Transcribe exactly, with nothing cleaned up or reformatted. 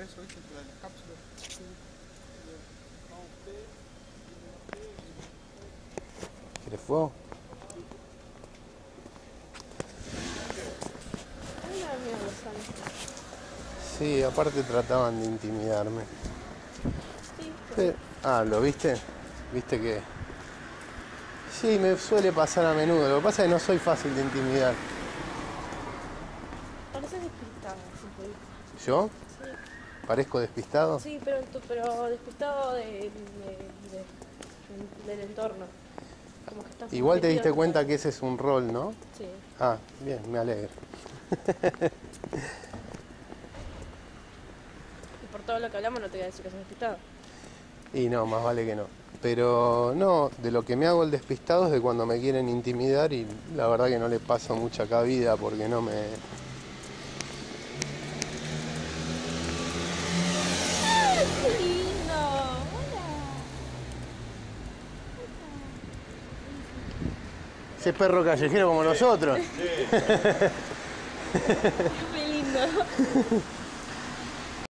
eso, ¿viste? De las cápsulas. ¿Quieres fuego? Sí, aparte trataban de intimidarme. Sí. Pero, ah, ¿lo viste? ¿Viste que...? Sí, me suele pasar a menudo. Lo que pasa es que no soy fácil de intimidar. Pareces despistado, sí. ¿Yo? Sí. ¿Parezco despistado? Sí, pero, pero despistado de, de, de, del entorno. Como que estás Igual te metido diste en cuenta todo. que ese es un rol, ¿no? Sí. Ah, bien, me alegro. Y por todo lo que hablamos no te voy a decir que sos despistado. Y no, más vale que no. Pero no, de lo que me hago el despistado es de cuando me quieren intimidar y la verdad que no le paso mucha cabida porque no me... ¡Ay, qué lindo! Hola. Ese perro callejero como nosotros. Qué lindo.